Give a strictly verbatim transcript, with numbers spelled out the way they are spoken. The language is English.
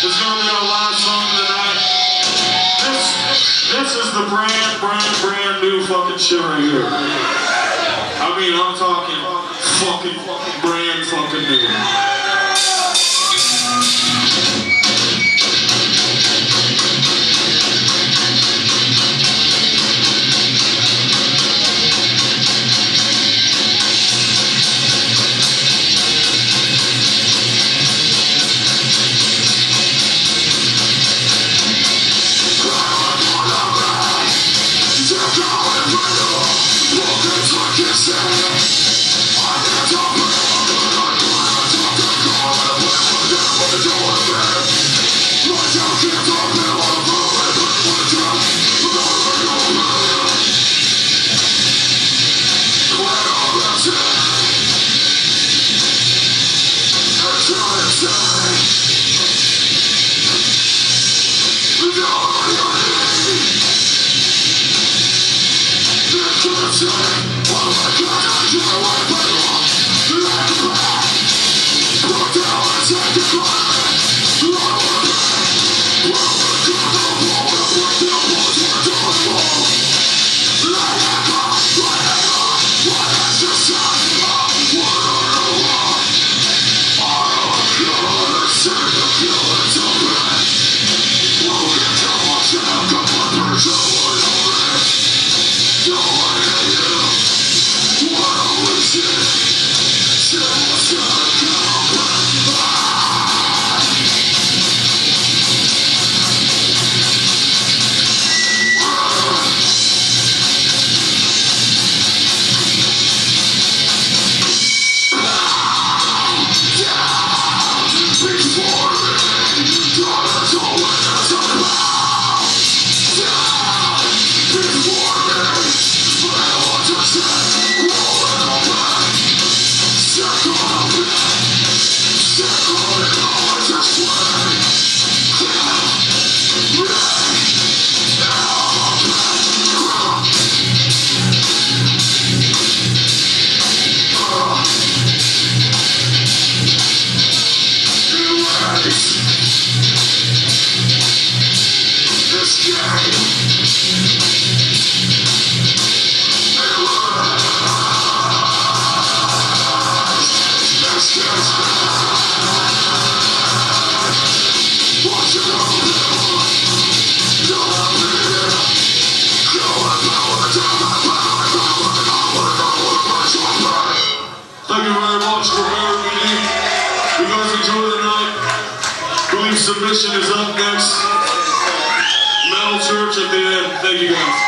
It's gonna be our last song tonight. This, this is the brand, brand, brand new fucking shit right here. I mean, I'm talking fucking, fucking brand fucking new. Submission is up next. Metal Church at the end. Thank you guys.